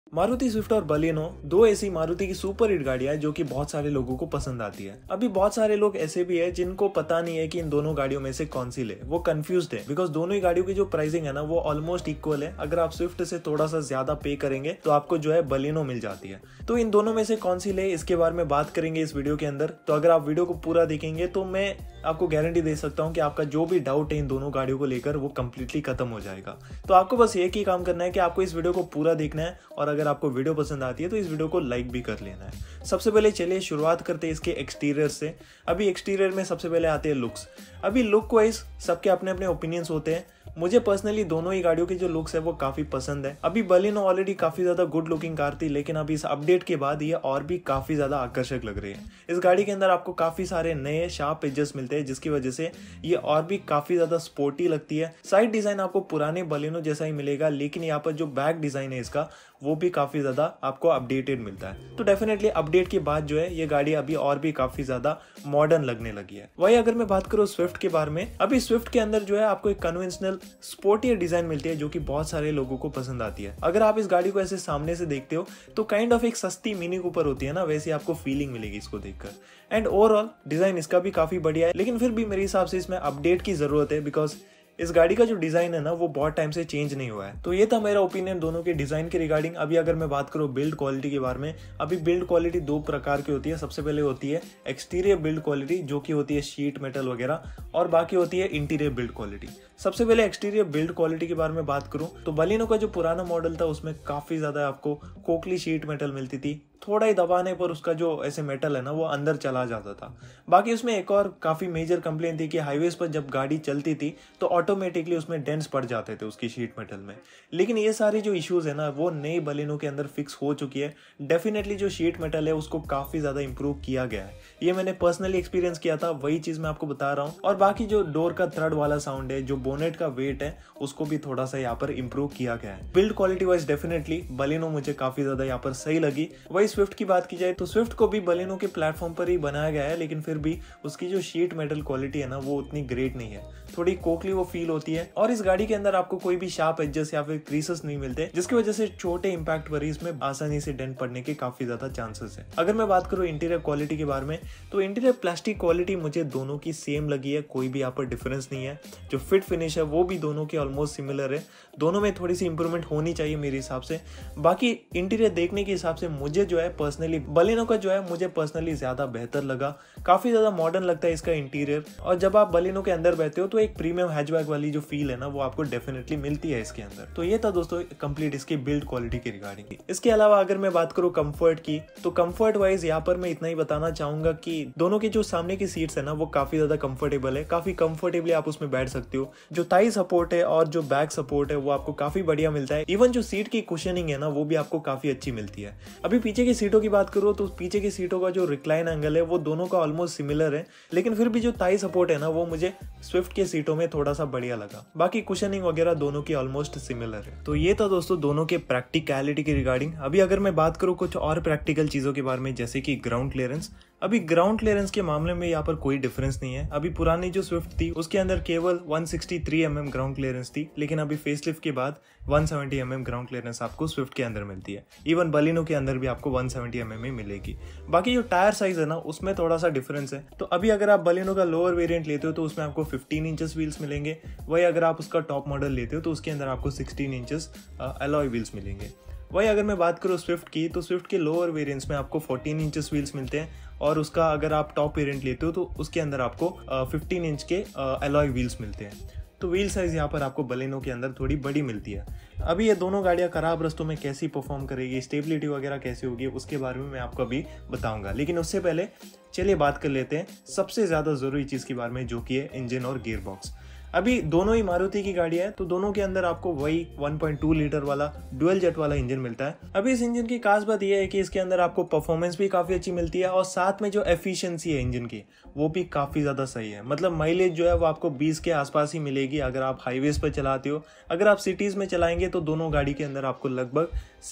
Maruti Swift और Baleno दो ऐसी मारुति की सुपर हिट गाड़ियां हैं जो कि बहुत सारे लोगों को पसंद आती है। अभी बहुत सारे लोग ऐसे भी है जिनको पता नहीं है कि इन दोनों गाड़ियों में से कौन सी ले, वो कंफ्यूज्ड है बिकॉज दोनों ही गाड़ियों की जो प्राइसिंग है ना वो ऑलमोस्ट इक्वल है। अगर आप स्विफ्ट से थोड़ा सा ज्यादा पे करेंगे तो आपको जो है बलेनो मिल जाती है। तो इन दोनों में से कौन सी ले इसके बारे में बात करेंगे इस वीडियो के अंदर। तो अगर आप वीडियो को पूरा देखेंगे तो मैं आपको गारंटी दे सकता हूं कि आपका जो भी डाउट है इन दोनों गाड़ियों को लेकर वो कंप्लीटली खत्म हो जाएगा। तो आपको बस एक ही काम करना है कि आपको इस वीडियो को पूरा देखना है और अगर आपको वीडियो पसंद आती है तो इस वीडियो को लाइक भी कर लेना है। सबसे पहले चलिए शुरुआत करते हैं इसके एक्सटीरियर से। अभी एक्सटीरियर में सबसे पहले आते हैं लुक्स। अभी लुक वाइज सबके अपने अपने ओपिनियंस होते हैं। मुझे पर्सनली दोनों ही गाड़ियों के जो लुक्स है वो काफी पसंद है। अभी बलेनो ऑलरेडी काफी ज्यादा गुड लुकिंग कार थी, लेकिन अभी इस अपडेट के बाद ये और भी काफी ज्यादा आकर्षक लग रही है। इस गाड़ी के अंदर आपको काफी सारे नए शार्प एजेस मिलते हैं जिसकी वजह से ये और भी काफी ज्यादा स्पोर्टी लगती है। साइड डिजाइन आपको पुराने बलेनो जैसा ही मिलेगा, लेकिन यहाँ पर जो बैक डिजाइन है इसका वो भी काफी ज्यादा आपको अपडेटेड मिलता है। तो डेफिनेटली अपडेट के बाद जो है ये गाड़ी अभी और भी काफी ज्यादा मॉडर्न लगने लगी है। वही अगर मैं बात करूँ स्विफ्ट के बारे में, अभी स्विफ्ट के अंदर जो है आपको एक कन्वेंशनल स्पोर्टियर डिजाइन मिलती है जो कि बहुत सारे लोगों को पसंद आती है। अगर आप इस गाड़ी को ऐसे सामने से देखते हो तो काइंड ऑफ एक सस्ती मिनी कूपर होती है ना, वैसे आपको फीलिंग मिलेगी इसको देखकर। एंड ओवरऑल डिजाइन इसका भी काफी बढ़िया है, लेकिन फिर भी मेरे हिसाब से इसमें अपडेट की जरूरत है बिकॉज इस गाड़ी का जो डिजाइन है ना वो बहुत टाइम से चेंज नहीं हुआ है। तो ये था मेरा ओपिनियन दोनों के डिजाइन के रिगार्डिंग। अभी अगर मैं बात करूँ बिल्ड क्वालिटी के बारे में, अभी बिल्ड क्वालिटी दो प्रकार की होती है। सबसे पहले होती है एक्सटीरियर बिल्ड क्वालिटी जो कि होती है शीट मेटल वगैरह, और बाकी होती है इंटीरियर बिल्ड क्वालिटी। सबसे पहले एक्सटीरियर बिल्ड क्वालिटी के बारे में बात करूं तो बलेनो का जो पुराना मॉडल था उसमें काफी ज्यादा आपको खोखली शीट मेटल मिलती थी। थोड़ा ही दबाने पर उसका जो ऐसे मेटल है ना वो अंदर चला जाता था। बाकी उसमें एक और काफी मेजर कंप्लेंट थी कि हाईवेज पर जब गाड़ी चलती थी तो ऑटोमेटिकली उसमें डेंट्स पड़ जाते थे उसकी शीट मेटल में। लेकिन ये सारी जो इश्यूज है ना वो नई बलेनो के अंदर फिक्स हो चुकी है। डेफिनेटली जो शीट मेटल है उसको काफी ज्यादा इंप्रूव किया गया है। ये मैंने पर्सनली एक्सपीरियंस किया था, वही चीज मैं आपको बता रहा हूँ। और बाकी जो डोर का थ्रड वाला साउंड है, जो बोनेट का वेट है, उसको भी थोड़ा सा यहाँ पर इंप्रूव किया गया है। Build quality wise definitely Baleno मुझे काफी ज्यादा यहाँ पर सही लगी। वही स्विफ्ट की बात की जाए तो स्विफ्ट को भी बलेनो के प्लेटफॉर्म पर ही बनाया गया है, लेकिन फिर भी उसकी जो शीट मेटल क्वालिटी है ना वो उतनी ग्रेट नहीं है। थोड़ी कोकली वो फील होती है और इस गाड़ी के अंदर आपको कोई भी शार्प एजेस या फिर क्रीसेस नहीं मिलते, जिसकी वजह से छोटे इंपैक्ट पर इसमें आसानी से डेंट पड़ने के काफी ज्यादा चांसेस है। अगर मैं बात करूं इंटीरियर क्वालिटी के बारे में तो इंटीरियर प्लास्टिक क्वालिटी मुझे दोनों की सेम लगी है, कोई भी यहाँ पर डिफरेंस नहीं है। जो फिट फिनिश है वो भी दोनों की ऑलमोस्ट सिमिलर है। दोनों में थोड़ी सी इंप्रूवमेंट होनी चाहिए मेरे हिसाब से। बाकी इंटीरियर देखने के हिसाब से मुझे जो है पर्सनली बलेनो का जो है मुझे पर्सनली ज्यादा बेहतर लगा। काफी ज्यादा मॉडर्न लगता है इसका इंटीरियर, और जब आप बलेनो के अंदर बैठते हो तो एक प्रीमियम हैचबैक वाली जो फील है ना वो आपको डेफिनेटली मिलती है इसके अंदर। तो ये था दोस्तों कंप्लीट इसकी बिल्ड क्वालिटी के रिगार्डिंग। इसके अलावा अगर मैं बात करूं कंफर्ट की तो कंफर्ट वाइज यहाँ पर मैं इतना ही बताना चाहूंगा कि दोनों की जो सामने की सीट्स है ना वो काफी ज्यादा कंफर्टेबल है। काफी कंफर्टेबली आप उसमें बैठ सकते हो। जो थाई सपोर्ट है और जो बैक सपोर्ट है वो आपको काफी बढ़िया मिलता है। इवन जो सीट की कुशनिंग है ना वो भी आपको काफी अच्छी मिलती है। अभी पीछे की सीटों की बात करूं तो पीछे की सीटों का जो रिक्लाइन एंगल है वो दोनों का ऑलमोस्ट सिमिलर है, लेकिन फिर भी जो थाई सपोर्ट है ना वो मुझे स्विफ्ट के सीटों में थोड़ा सा बढ़िया लगा। बाकी कुशनिंग वगैरह दोनों की ऑलमोस्ट सिमिलर है। तो ये था दोस्तों दोनों के प्रैक्टिकलिटी के रिगार्डिंग। अभी अगर मैं बात करूं कुछ और प्रैक्टिकल चीजों के बारे में, जैसे कि ग्राउंड क्लियरेंस। अभी ग्राउंड क्लियरेंस के मामले में यहाँ पर कोई डिफरेंस नहीं है। अभी पुरानी जो स्विफ्ट थी उसके अंदर केवल 163 mm ग्राउंड क्लियरेंस थी, लेकिन अभी फेसलिफ्ट के बाद 170 mm ग्राउंड क्लियरेंस आपको स्विफ्ट के अंदर मिलती है। इवन बलेनो के अंदर भी आपको 170 mm ही मिलेगी। बाकी जो टायर साइज है ना उसमें थोड़ा सा डिफरेंस है। तो अभी अगर आप बलेनो का लोअर वेरिएंट लेते हो तो उसमें आपको 15 इंचेस व्हील्स मिलेंगे। वही अगर आप उसका टॉप मॉडल लेते हो तो उसके अंदर आपको 16 इंचेस अलॉय व्हील्स मिलेंगे। वही अगर मैं बात करूँ स्विफ्ट की तो स्विफ्ट के लोअर वेरिएंट्स में आपको 14 इंचेस व्हील्स मिलते हैं, और उसका अगर आप टॉप वेरिएंट लेते हो तो उसके अंदर आपको 15 इंच के अलॉय व्हील्स मिलते हैं। तो व्हील साइज यहाँ पर आपको बलेनो के अंदर थोड़ी बड़ी मिलती है। अभी ये दोनों गाड़ियाँ खराब रास्तों में कैसी परफॉर्म करेगी, स्टेबिलिटी वगैरह कैसी होगी, उसके बारे में मैं आपको अभी बताऊंगा। लेकिन उससे पहले चलिए बात कर लेते हैं सबसे ज़्यादा ज़रूरी चीज़ के बारे में, जो कि है इंजन और गियर बॉक्स। अभी दोनों ही मारुति की गाड़ियां है तो दोनों के अंदर आपको वही 1.2 लीटर वाला डुअल जेट वाला इंजन मिलता है। अभी इस इंजन की खास बात यह है कि इसके अंदर आपको परफॉर्मेंस भी काफी अच्छी मिलती है, और साथ में जो एफिशिएंसी है इंजन की वो भी काफी ज्यादा सही है। मतलब माइलेज जो है वो आपको 20 के आसपास ही मिलेगी अगर आप हाईवेज पर चलाते हो। अगर आप सिटीज में चलाएंगे तो दोनों गाड़ी के अंदर आपको लगभग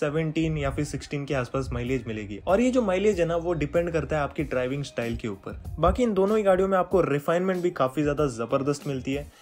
17 या फिर 16 के आसपास माइलेज मिलेगी, और ये जो माइलेज है ना वो डिपेंड करता है आपकी ड्राइविंग स्टाइल के ऊपर। बाकी इन दोनों ही गाड़ियों में आपको रिफाइनमेंट भी काफी ज्यादा जबरदस्त मिलती है।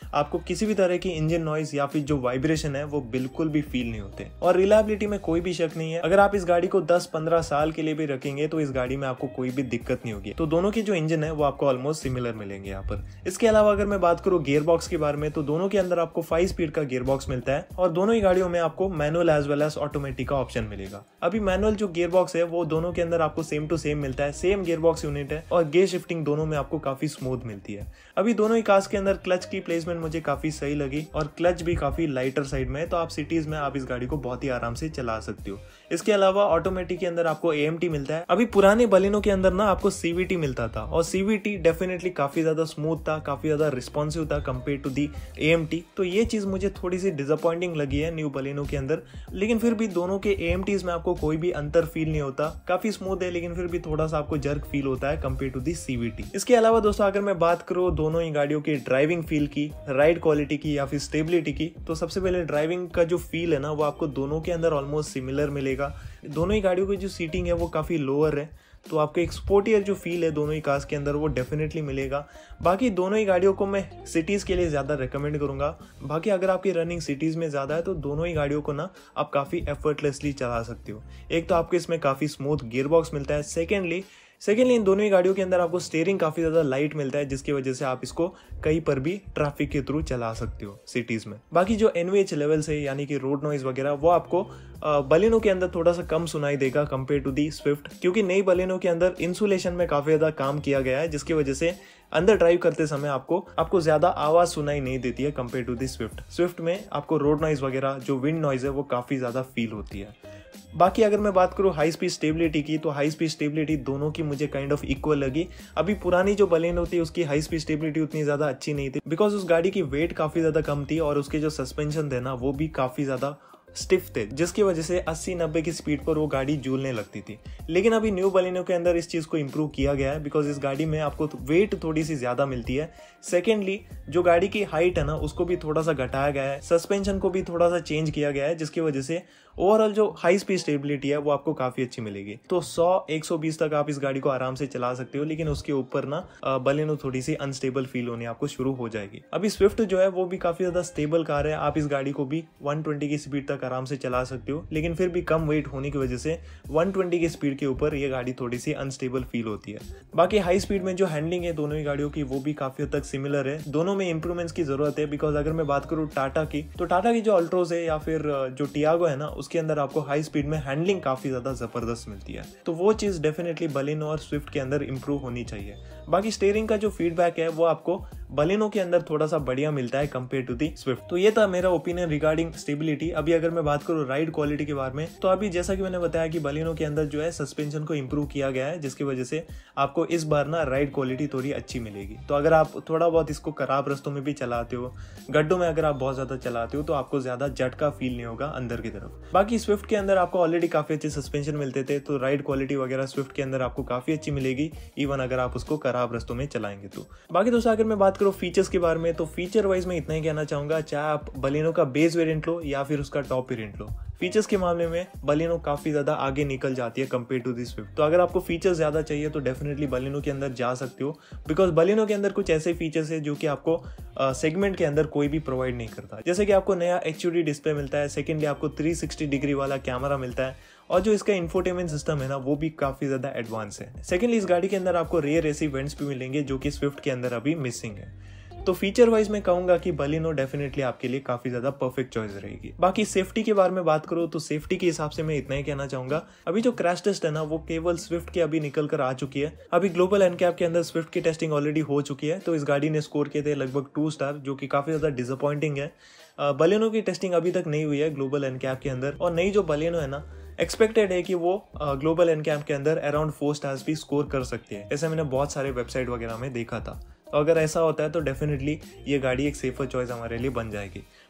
आपको किसी भी तरह की इंजन नॉइज या फिर जो वाइब्रेशन है वो बिल्कुल भी फील नहीं होते। और रिलायबिलिटी में कोई भी शक नहीं है, अगर आप इस गाड़ी को 10-15 साल के लिए भी रखेंगे तो इस गाड़ी में आपको कोई भी दिक्कत नहीं होगी। तो दोनों के जो इंजन है वो आपको ऑलमोस्ट सिमिलर मिलेंगे यहाँ पर। इसके अलावा अगर मैं बात करूँ गियर बॉक्स के बारे में, तो दोनों के अंदर आपको 5 स्पीड का गियर बॉक्स मिलता है और दोनों ही गाड़ियों में आपको manual as well as automatic का ऑप्शन मिलेगा। अभी मैनुअल जो गियर बॉक्स है वो दोनों के अंदर आपको सेम टू सेम मिलता है, सेम गियर बॉक्स यूनिट है और गियर शिफ्टिंग दोनों में आपको काफी स्मूथ मिलती है। अभी दोनों ही कार्स के अंदर क्लच की प्लेसमेंट मुझे काफी सही लगी और क्लच भी काफी लाइटर साइड में है, तो आप सिटीज में आप इस गाड़ी को बहुत ही आराम से चला सकते हो। इसके अलावा ऑटोमेटिक के अंदर आपको AMT मिलता है। अभी पुराने बलिनो के अंदर ना आपको CVT मिलता था और CVT डेफिनेटली काफी ज्यादा स्मूथ था, काफी ज्यादा रिस्पॉन्सिव था कंपेयर टू दी AMT। तो ये चीज मुझे थोड़ी सी डिसअपॉइंटिंग लगी है न्यू बलिनो के अंदर, लेकिन फिर भी दोनों के AMTs में आपको कोई भी अंतर फील नहीं होता, काफी स्मूथ है, लेकिन फिर भी थोड़ा सा आपको जर्क फील होता है कंपेयर टू दी CVT। इसके अलावा दोस्तों अगर मैं बात करूँ दोनों ही गाड़ियों की ड्राइविंग फील की, राइड क्वालिटी की या फिर स्टेबिलिटी की, तो सबसे पहले ड्राइविंग का जो फील है ना वो आपको दोनों के अंदर ऑलमोस्ट सिमिलर मिलेगा। दोनों ही गाड़ियों की जो सीटिंग है वो काफी लोअर है, तो आपको एक स्पोर्टियर जो फील है दोनों ही कार्स के अंदर वो डेफिनेटली मिलेगा। बाकी दोनों ही गाड़ियों को मैं सिटीज़ के लिए ज़्यादा रेकमेंड करूंगा। बाकी अगर आपकी रनिंग सिटीज़ में ज़्यादा है तो दोनों ही गाड़ियों को ना आप काफ़ी एफर्टलेसली चला सकते हो। एक तो आपको इसमें काफ़ी स्मूथ गियर बॉक्स मिलता है, सेकेंडली इन दोनों ही गाड़ियों के अंदर आपको स्टीयरिंग काफ़ी ज़्यादा लाइट मिलता है, जिसकी वजह से आप इसको कहीं पर भी ट्रैफिक के थ्रू चला सकते हो सिटीज़ में। बाकी जो NVH लेवल्स है यानी कि रोड नॉइज वगैरह वो आपको बलिनो के अंदर थोड़ा सा कम सुनाई देगा कंपेयर टू दी स्विफ्ट, क्योंकि नई बलिनो के अंदर इंसुलेशन में काफ़ी ज़्यादा काम किया गया है, जिसकी वजह से अंदर ड्राइव करते समय आपको ज़्यादा आवाज़ सुनाई नहीं देती है कंपेयर टू दी स्विफ्ट में आपको रोड नॉइज वगैरह जो विंड नॉइज है वो काफ़ी ज़्यादा फील होती है। बाकी अगर मैं बात करूँ हाई स्पीड स्टेबिलिटी की, तो हाई स्पीड स्टेबिलिटी दोनों की मुझे काइंड ऑफ इक्वल लगी। अभी पुरानी जो बलिनो थी उसकी हाई स्पीड स्टेबिलिटी उतनी ज़्यादा अच्छी नहीं थी, बिकॉज उस गाड़ी की वेट काफ़ी ज़्यादा कम थी और उसके जो सस्पेंशन थे ना वो भी काफ़ी ज़्यादा स्टिफ थे, जिसकी वजह से 80-90 की स्पीड पर वो गाड़ी झूलने लगती थी। लेकिन अभी न्यू बलिनो के अंदर इस चीज़ को इम्प्रूव किया गया है, बिकॉज इस गाड़ी में आपको वेट थोड़ी सी ज़्यादा मिलती है। सेकेंडली जो गाड़ी की हाइट है ना उसको भी थोड़ा सा घटाया गया है, सस्पेंशन को भी थोड़ा सा चेंज किया गया है, जिसकी वजह से ओवरऑल जो हाई स्पीड स्टेबिलिटी है वो आपको काफ़ी अच्छी मिलेगी। तो 100-120 तक आप इस गाड़ी को आराम से चला सकते हो, लेकिन उसके ऊपर ना बलिनो थोड़ी सी अनस्टेबल फील होने आपको शुरू हो जाएगी। अभी स्विफ्ट जो है वो भी काफ़ी ज़्यादा स्टेबल कार है, आप इस गाड़ी को भी 120 की स्पीड तक आराम से चला सकते हो, लेकिन फिर भी कम वेट होने की वजह से 120 की स्पीड के ऊपर ये गाड़ी थोड़ी सी अनस्टेबल फील होती है। बाकी हाई स्पीड में जो हैंडलिंग है दोनों ही गाड़ियों की वो भी काफ़ी हद तक सिमिलर है, दोनों में इंप्रूवमेंट्स की जरूरत है। बिकॉज अगर मैं बात करूँ टाटा की, तो टाटा की जो अल्ट्रोज है या फिर जो टियागो है ना उसके अंदर आपको हाई स्पीड में हैंडलिंग काफी ज्यादा जबरदस्त मिलती है, तो वो चीज डेफिनेटली बलिनो और स्विफ्ट के अंदर इंप्रूव होनी चाहिए। बाकी स्टीयरिंग का जो फीडबैक है वो आपको बलिनो के अंदर थोड़ा सा बढ़िया मिलता है कंपेयर टू दी स्विफ्ट। तो ये था मेरा ओपिनियन रिगार्डिंग स्टेबिलिटी। अभी अगर मैं बात करूँ राइड क्वालिटी के बारे में, तो अभी जैसा कि मैंने बताया कि बलिनो के अंदर जो है सस्पेंशन को इंप्रूव किया गया है, जिसकी वजह से आपको इस बार ना राइड क्वालिटी थोड़ी अच्छी मिलेगी। तो अगर आप थोड़ा बहुत इसको खराब रास्तों में भी चलाते हो, गड्ढों में अगर आप बहुत ज्यादा चलाते हो, तो आपको ज्यादा झटका फील नहीं होगा अंदर की तरफ। बाकी स्विफ्ट के अंदर आपको ऑलरेडी काफी अच्छे सस्पेंशन मिलते थे, तो राइड क्वालिटी वगैरह स्विफ्ट के अंदर आपको काफी अच्छी मिलेगी, इवन अगर आप उसको खराब रास्तों में चलाएंगे तो। बाकी दोस्तों अगर मैं बात करूँ फीचर्स के बारे में, तो फीचर वाइज मैं इतना ही कहना चाहूंगा, चाहे आप बलिनो का बेस वेरिएंट लो या फिर उसका टॉप वेरिएंट लो, फीचर्स के मामले में बलिनो काफी ज्यादा आगे निकल जाती है कंपेयर टू दी स्विफ्ट। तो अगर आपको फीचर्स ज्यादा चाहिए तो डेफिनेटली बलिनो के अंदर जा सकते हो, बिकॉज बलिनो के अंदर कुछ ऐसे फीचर्स है जो कि आपको सेगमेंट के अंदर कोई भी प्रोवाइड नहीं करता। जैसे कि आपको नया HUD डिस्प्ले मिलता है, सेकेंडली आपको 360 डिग्री वाला कैमरा मिलता है, और जो इसका इंफोटेनमेंट सिस्टम है ना वो भी काफी ज्यादा एडवांस है। सेकेंडली इस गाड़ी के अंदर आपको रेयर एसी वेंट्स भी मिलेंगे जो कि स्विफ्ट के अंदर अभी मिसिंग है। तो फीचर वाइज मैं कहूंगा कि बलिनो डेफिनेटली आपके लिए काफी ज्यादा परफेक्ट चॉइस रहेगी। बाकी सेफ्टी के बारे में बात करूं तो सेफ्टी के हिसाब से मैं इतना ही कहना चाहूंगा, अभी जो क्रैश टेस्ट है ना वो केवल स्विफ्ट के अभी निकल कर आ चुकी है। अभी ग्लोबल एनकैप के अंदर स्विफ्ट की टेस्टिंग ऑलरेडी हो चुकी है, तो इस गाड़ी ने स्कोर किए थे लगभग 2 स्टार, जो कि काफी ज्यादा डिसअपॉइंटिंग है। बलिनो की टेस्टिंग अभी तक नहीं हुई है ग्लोबल एनकैप के अंदर, और नई जो बलिनो है ना एक्सपेक्टेड है कि वो ग्लोबल एनकैप के अंदर अराउंड 4 स्टार्स भी स्कोर कर सकती है, ऐसे मैंने बहुत सारे वेबसाइट वगैरह में देखा था। तो अगर ऐसा होता है तो डेफिनेटली ये गाड़ी एक सेफर चॉइस हमारे लिए बन जाएगी।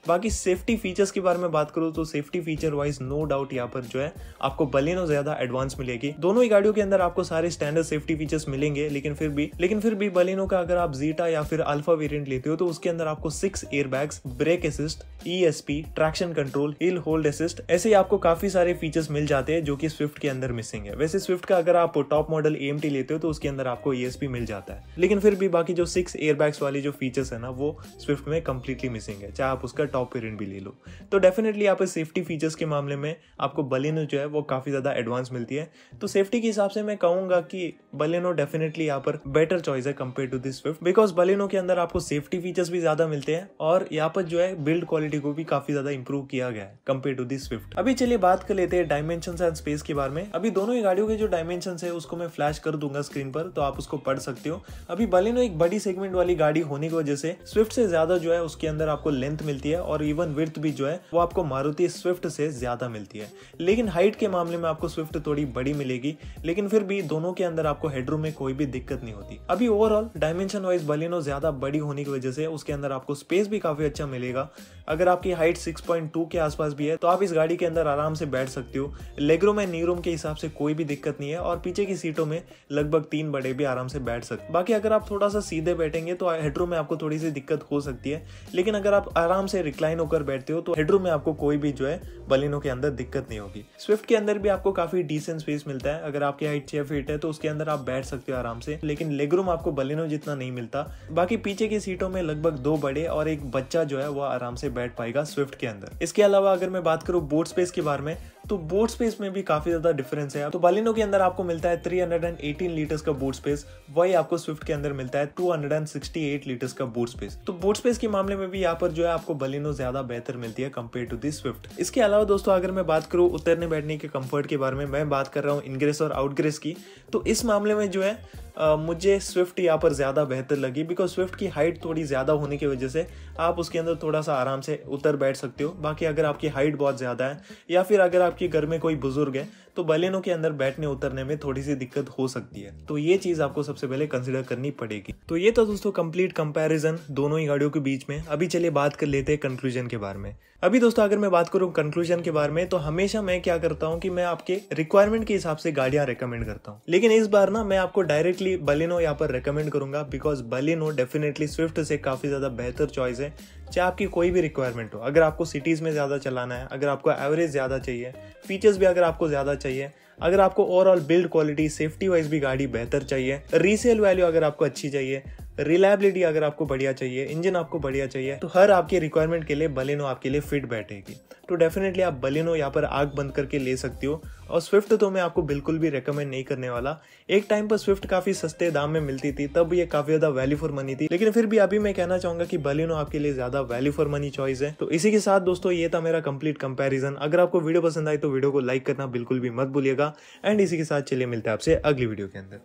बाकी सेफ्टी फीचर्स के बारे में बात करूँ तो safety feature wise no doubt यहाँ पर जो है आपको बलेनो ज्यादा एडवांस मिलेगी। दोनों ही गाड़ियों के अंदर आपको सारे स्टैंडर्ड सेफ्टी फीचर्स मिलेंगे, लेकिन फिर भी बलेनो का अगर आप जीटा या फिर अल्फा वेरिएंट लेते हो तो उसके अंदर आपको 6 airbags, brake assist, ESP, traction control, hill hold assist, ऐसे आपको काफी सारे फीचर्स मिल जाते हैं जो कि स्विफ्ट के अंदर मिसिंग है। वैसे स्विफ्ट का अगर आप टॉप मॉडल AMT लेते हो तो उसके अंदर आपको ESP मिल जाता है, लेकिन फिर भी बाकी जो 6 एयरबैग्स वाली जो फीचर्स है ना वो स्विफ्ट में कंप्लीटली मिसिंग है, चाहे आप उसका टॉप वेरिएंट भी ले लो। तो डेफिनेटली यहाँ पे सेफ्टी फीचर्स के मामले में आपको बलेनो जो है वो काफी ज्यादा एडवांस मिलती है। तो सेफ्टी के हिसाब से मैं कहूंगा कि बलेनो डेफिनेटली यहाँ पर बेटर चॉइस है compare to this Swift, because Baleno के अंदर आपको सेफ्टी फीचर्स भी ज्यादा मिलते हैं और यहाँ पर जो है बिल्ड क्वालिटी को भी काफी ज्यादा इंप्रूव किया गया है कंपेयर टू दिस स्विफ्ट। अभी चलिए बात कर लेते हैं डायमेंशंस एंड स्पेस के बारे में। अभी दोनों ही गाड़ियों के जो डायमेंशंस है उसको मैं फ्लैश कर दूंगा स्क्रीन पर, तो आप उसको पढ़ सकते हो। अभी बलेनो एक बड़ी सेगमेंट वाली गाड़ी होने की वजह से स्विफ्ट से ज्यादा जो है उसके अंदर आपको लेंथ मिलती है और इवन विड्थ भी जो है वो आपको मारुति स्विफ्ट से ज्यादा मिलती है। लेकिन हाइट के मामले में आपको स्विफ्ट थोड़ी बड़ी मिलेगी, लेकिन फिर भी दोनों के अंदर आपको हेडरूम में कोई भी दिक्कत नहीं होती। अभी ओवरऑल डायमेंशन वाइज बलेनो ज्यादा बड़ी होने की वजह से उसके अंदर आपको स्पेस भी काफी अच्छा मिलेगा। अगर आपकी हाइट 6.2 के आसपास भी है तो आप इस गाड़ी के अंदर आराम से बैठ सकते हो। लेगरूम एंड नी रूम के हिसाब से कोई भी दिक्कत नहीं है और पीछे की सीटों में लगभग 3 बड़े भी आराम से बैठ सकते। बाकी अगर आप थोड़ा सा सीधे बैठेंगे तो हेडरूम में आपको थोड़ी सी दिक्कत हो सकती है, लेकिन अगर आप आराम से रिक्लाइन होकर बैठते हो तो हेडरूम में आपको कोई भी जो है बलेनो के अंदर दिक्कत नहीं होगी। स्विफ्ट के अंदर भी आपको काफी डिसेंट स्पेस मिलता है। अगर आपकी हाइट 6 फीट है तो उसके अंदर आप बैठ सकते हो आराम से, लेकिन लेगरूम आपको बलेनो जितना नहीं मिलता। बाकी पीछे की सीटों में लगभग 2 बड़े और एक बच्चा जो है वो आराम से बैठ पाएगा स्विफ्ट के अंदर। इसके अलावा अगर मैं बात करूं बूट स्पेस के बारे में तो बूट स्पेस में भी काफी ज्यादा डिफरेंस है। तो बलेनो के अंदर आपको मिलता है 318 लीटर्स का बूट स्पेस, वही आपको स्विफ्ट के अंदर मिलता है 268 लीटर्स का बूट स्पेस। तो बूट स्पेस के मामले में भी यहाँ पर जो है आपको बलेनो ज्यादा बेहतर मिलती है कंपेयर टू दी स्विफ्ट। इसके अलावा दोस्तों अगर मैं बात करूं उतरने बैठने के कंफर्ट के बारे में, मैं बात कर रहा हूँ इनग्रेस और आउटग्रेस की, तो इस मामले में जो है मुझे स्विफ्ट यहाँ पर ज़्यादा बेहतर लगी, बिकॉज स्विफ्ट की हाइट थोड़ी ज़्यादा होने की वजह से आप उसके अंदर थोड़ा सा आराम से उतर बैठ सकते हो। बाकी अगर आपकी हाइट बहुत ज़्यादा है या फिर अगर आपके घर में कोई बुजुर्ग है तो बलेनो के अंदर बैठने उतरने में थोड़ी सी दिक्कत हो सकती है। तो ये चीज़ आपको सबसे पहले कंसिडर करनी पड़ेगी। तो ये तो दोस्तों कंप्लीट कंपैरिजन दोनों ही गाड़ियों के बीच में। अभी चलिए बात कर लेते हैं कंक्लूजन के बारे में। अभी दोस्तों अगर मैं बात करूं कंक्लूजन के बारे में तो हमेशा मैं क्या करता हूं कि मैं आपके रिक्वायरमेंट के हिसाब से गाड़ियां रेकमेंड करता हूं, लेकिन इस बार ना मैं आपको डायरेक्टली बलेनो यहाँ पर रेकमेंड करूंगा, बिकॉज बलेनो डेफिनेटली स्विफ्ट से काफी ज्यादा बेहतर चॉइस है। चाहे आपकी कोई भी रिक्वायरमेंट हो, अगर आपको सिटीज में ज्यादा चलाना है, अगर आपको एवरेज ज्यादा चाहिए, फीचर्स भी अगर आपको ज्यादा चाहिए, अगर आपको overall build quality safety wise भी गाड़ी बेहतर चाहिए, रीसेल वैल्यू अगर आपको अच्छी चाहिए, रिलायबिलिटी अगर आपको बढ़िया चाहिए, इंजन आपको बढ़िया चाहिए, तो हर आपके रिक्वायरमेंट के लिए बलेनो आपके लिए फिट बैठेगी। तो डेफिनेटली आप बलेनो यहाँ पर आग बंद करके ले सकते हो। और स्विफ्ट तो मैं आपको बिल्कुल भी रेकमेंड नहीं करने वाला। एक टाइम पर स्विफ्ट काफी सस्ते दाम में मिलती थी, तब ये काफी ज्यादा वैल्यू फॉर मनी थी, लेकिन फिर भी अभी मैं कहना चाहूंगा कि बलेनो आपके लिए ज्यादा वैल्यू फॉर मनी चॉइस है। तो इसी के साथ दोस्तों ये था मेरा कंप्लीट कंपैरिजन। अगर आपको वीडियो पसंद आई तो वीडियो को लाइक करना बिल्कुल भी मत भूलिएगा। एंड इसी के साथ चलिए मिलते हैं आपसे अगली वीडियो के अंदर।